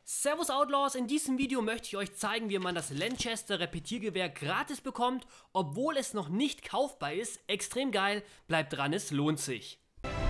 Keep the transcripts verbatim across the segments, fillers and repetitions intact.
Servus Outlaws, in diesem Video möchte ich euch zeigen, wie man das Lanchester Repetiergewehr gratis bekommt, obwohl es noch nicht kaufbar ist. Extrem geil, bleibt dran, es lohnt sich.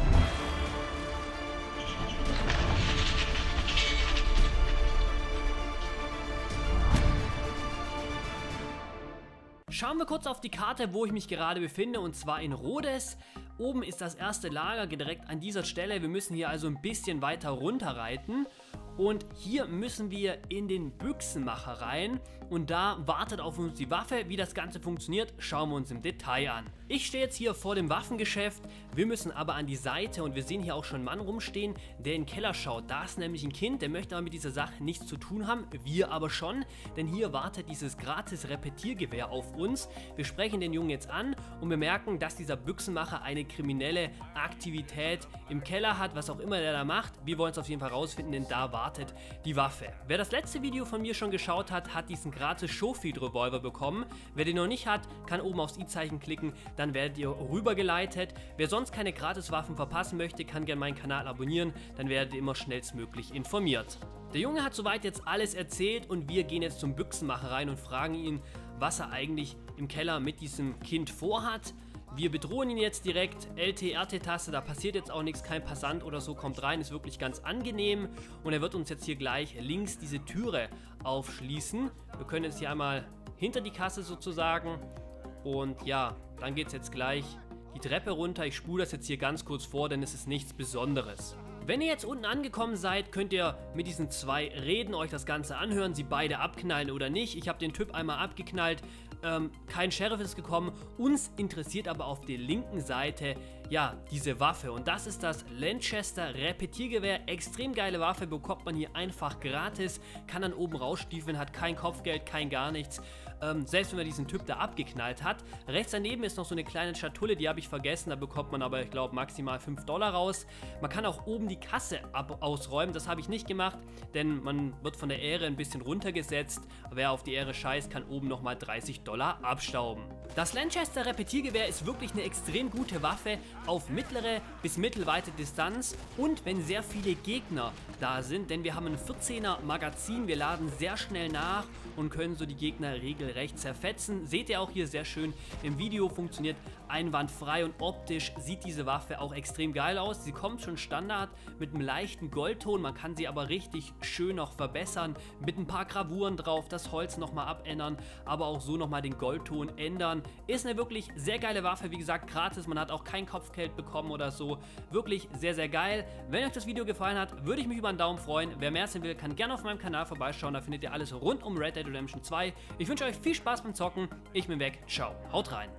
Schauen wir kurz auf die Karte, wo ich mich gerade befinde, und zwar in Rhodes. Oben ist das erste Lager direkt an dieser Stelle. Wir müssen hier also ein bisschen weiter runter reiten. Und hier müssen wir in den Büchsenmacher rein und da wartet auf uns die Waffe. Wie das Ganze funktioniert, schauen wir uns im Detail an. Ich stehe jetzt hier vor dem Waffengeschäft, wir müssen aber an die Seite und wir sehen hier auch schon einen Mann rumstehen, der in den Keller schaut. Da ist nämlich ein Kind, der möchte aber mit dieser Sache nichts zu tun haben, wir aber schon, denn hier wartet dieses gratis Repetiergewehr auf uns. Wir sprechen den Jungen jetzt an und wir merken, dass dieser Büchsenmacher eine kriminelle Aktivität im Keller hat, was auch immer der da macht. Wir wollen es auf jeden Fall rausfinden, denn da wartet die Waffe. Wer das letzte Video von mir schon geschaut hat, hat diesen gratis Schofield Revolver bekommen. Wer den noch nicht hat, kann oben aufs i-Zeichen klicken, dann werdet ihr rübergeleitet. Wer sonst keine Gratiswaffen verpassen möchte, kann gerne meinen Kanal abonnieren, dann werdet ihr immer schnellstmöglich informiert. Der Junge hat soweit jetzt alles erzählt und wir gehen jetzt zum Büchsenmacher rein und fragen ihn, was er eigentlich im Keller mit diesem Kind vorhat. Wir bedrohen ihn jetzt direkt, L T R T-Taste, da passiert jetzt auch nichts, kein Passant oder so kommt rein, ist wirklich ganz angenehm und er wird uns jetzt hier gleich links diese Türe aufschließen. Wir können jetzt hier einmal hinter die Kasse sozusagen und ja, dann geht es jetzt gleich die Treppe runter. Ich spule das jetzt hier ganz kurz vor, denn es ist nichts Besonderes. Wenn ihr jetzt unten angekommen seid, könnt ihr mit diesen zwei Räden euch das Ganze anhören, sie beide abknallen oder nicht. Ich habe den Typ einmal abgeknallt, ähm, kein Sheriff ist gekommen. Uns interessiert aber auf der linken Seite, ja, diese Waffe. Und das ist das Lanchester Repetiergewehr. Extrem geile Waffe, bekommt man hier einfach gratis. Kann dann oben rausstiefeln, hat kein Kopfgeld, kein gar nichts. Ähm, selbst wenn man diesen Typ da abgeknallt hat. Rechts daneben ist noch so eine kleine Schatulle, die habe ich vergessen. Da bekommt man aber, ich glaube, maximal fünf Dollar raus. Man kann auch oben die Kasse ab ausräumen, das habe ich nicht gemacht, denn man wird von der Ehre ein bisschen runtergesetzt. Wer auf die Ehre scheißt, kann oben nochmal dreißig Dollar abstauben. Das Lanchester Repetiergewehr ist wirklich eine extrem gute Waffe auf mittlere bis mittelweite Distanz und wenn sehr viele Gegner da sind, denn wir haben ein vierzehner Magazin, wir laden sehr schnell nach und können so die Gegner regelrecht zerfetzen. Seht ihr auch hier sehr schön im Video, funktioniert einwandfrei und optisch sieht diese Waffe auch extrem geil aus. Sie kommt schon Standard mit einem leichten Goldton, man kann sie aber richtig schön noch verbessern, mit ein paar Gravuren drauf, das Holz nochmal abändern, aber auch so nochmal den Goldton ändern. Ist eine wirklich sehr geile Waffe, wie gesagt, gratis, man hat auch kein Kopfgeld bekommen oder so. Wirklich sehr, sehr geil. Wenn euch das Video gefallen hat, würde ich mich über einen Daumen freuen. Wer mehr sehen will, kann gerne auf meinem Kanal vorbeischauen, da findet ihr alles rund um Red Dead Redemption zwei. Ich wünsche euch viel Spaß beim Zocken, ich bin weg, ciao, haut rein.